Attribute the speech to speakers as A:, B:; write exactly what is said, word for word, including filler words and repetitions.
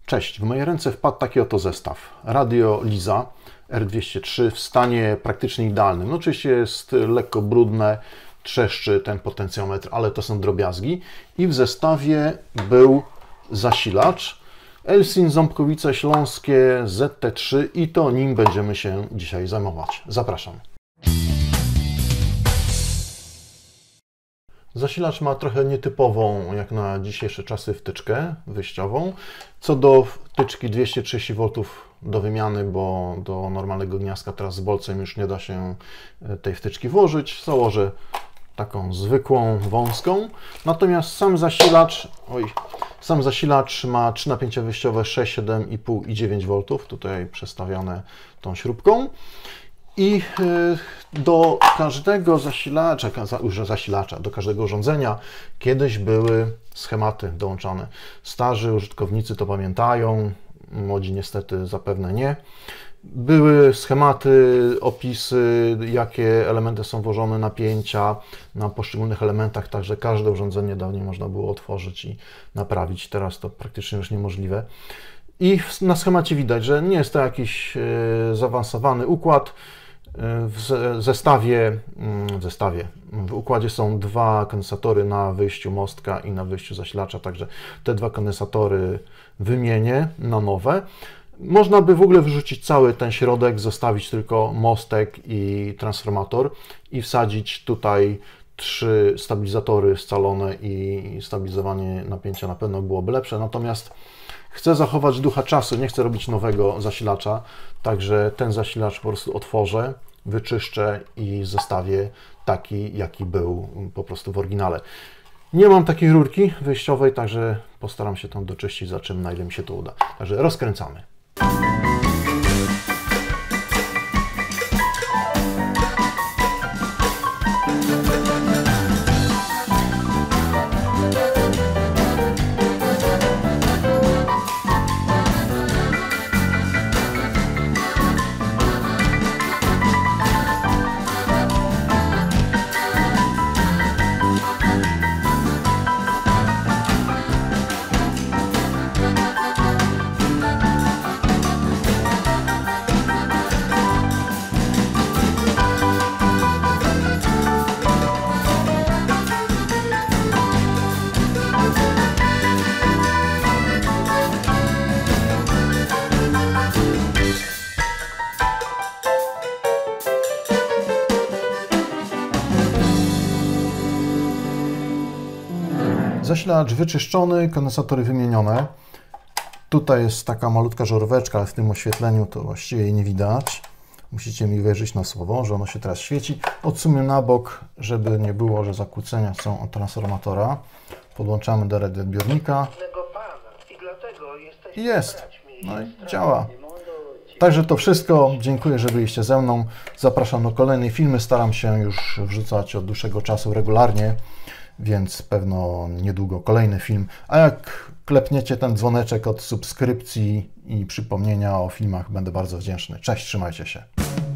A: Cześć, w moje ręce wpadł taki oto zestaw. Radio Liza R dwieście trzy w stanie praktycznie idealnym. No oczywiście jest lekko brudne, trzeszczy ten potencjometr, ale to są drobiazgi. I w zestawie był zasilacz Elsin Ząbkowice Śląskie Z T trzy i to nim będziemy się dzisiaj zajmować. Zapraszam. Zasilacz ma trochę nietypową, jak na dzisiejsze czasy, wtyczkę wyjściową. Co do wtyczki dwieście trzydzieści woltów do wymiany, bo do normalnego gniazdka teraz z bolcem już nie da się tej wtyczki włożyć. Założę taką zwykłą, wąską. Natomiast sam zasilacz, oj, sam zasilacz ma trzy napięcia wyjściowe sześć, siedem i pół i dziewięć woltów, tutaj przestawione tą śrubką. I do każdego zasilacza, już zasilacza, do każdego urządzenia kiedyś były schematy dołączane. Starzy użytkownicy to pamiętają, młodzi niestety zapewne nie. Były schematy, opisy, jakie elementy są włożone, napięcia na poszczególnych elementach, także każde urządzenie dawniej można było otworzyć i naprawić. Teraz to praktycznie już niemożliwe. I na schemacie widać, że nie jest to jakiś zaawansowany układ. W zestawie, w zestawie, w układzie są dwa kondensatory na wyjściu mostka i na wyjściu zasilacza, także te dwa kondensatory wymienię na nowe. Można by w ogóle wyrzucić cały ten środek, zostawić tylko mostek i transformator i wsadzić tutaj trzy stabilizatory scalone i stabilizowanie napięcia na pewno byłoby lepsze. Natomiast chcę zachować ducha czasu, nie chcę robić nowego zasilacza, także ten zasilacz po prostu otworzę, wyczyszczę i zostawię taki, jaki był po prostu w oryginale. Nie mam takiej rurki wyjściowej, także postaram się tam doczyścić, za czym na ile mi się to uda. Także rozkręcamy. Zasilacz wyczyszczony, kondensatory wymienione. Tutaj jest taka malutka żaróweczka, ale w tym oświetleniu to właściwie jej nie widać. Musicie mi wierzyć na słowo, że ono się teraz świeci. Odsunę na bok, żeby nie było, że zakłócenia są od transformatora. Podłączamy do radioodbiornika. I jest. No i działa. Także to wszystko. Dziękuję, że byliście ze mną. Zapraszam do kolejnej filmy. Staram się już wrzucać od dłuższego czasu regularnie, więc pewno niedługo kolejny film. A jak klepniecie ten dzwoneczek od subskrypcji i przypomnienia o filmach, będę bardzo wdzięczny. Cześć, trzymajcie się.